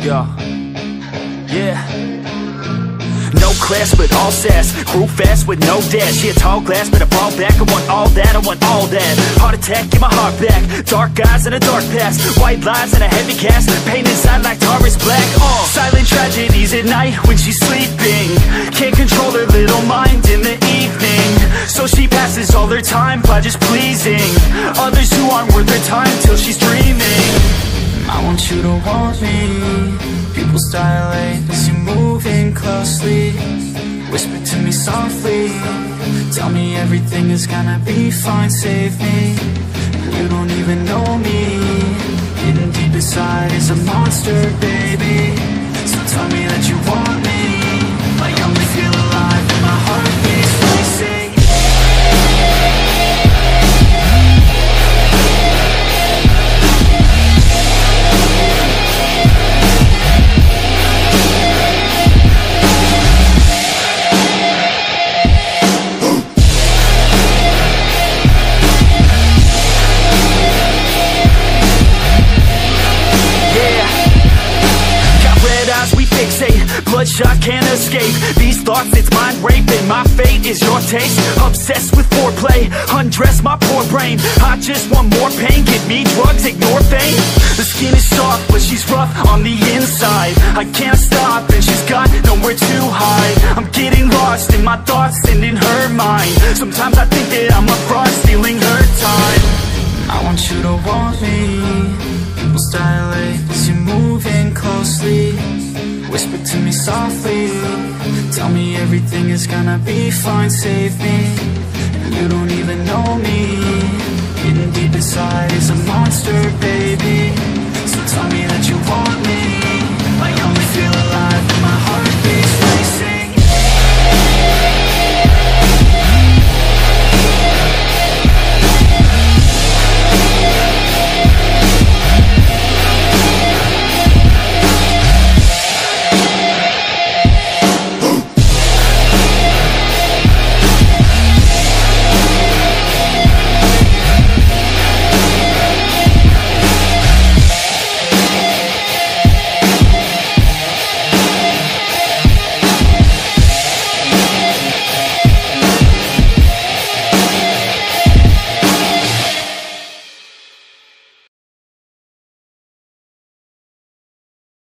Yeah. Yeah. No class, but all sass. Grew fast with no dash. Yeah, tall glass, but I fall back. I want all that, I want all that. Heart attack, get my heart back. Dark eyes and a dark past. White lies and a heavy cast. Pain inside like tar is black. Silent tragedies at night when she's sleeping. Can't control her little mind in the evening. So she passes all her time by just pleasing others who aren't worth her time till she's dreaming. I want you to want me. Pupils dilate as you're moving closely. Whisper to me softly. Tell me everything is gonna be fine. Save me. You don't even know me. Hidden deep inside is a monster, baby. So tell me that you want me. I only feel alive when my heart beats racing. Bloodshot can't escape these thoughts, it's mind rape. And my fate is your taste. Obsessed with foreplay, undress my poor brain. I just want more pain, give me drugs, ignore fame. The skin is soft, but she's rough on the inside. I can't stop, and she's got nowhere to hide. I'm getting lost in my thoughts and in her mind. Sometimes I think that I'm a fraud, stealing her time. I want you to want me. Pupils dilate as you're moving closely. Whisper to me softly. Tell me everything is gonna be fine. Save me. You don't even know me. Hidden deep inside is a monster, baby. So tell me that you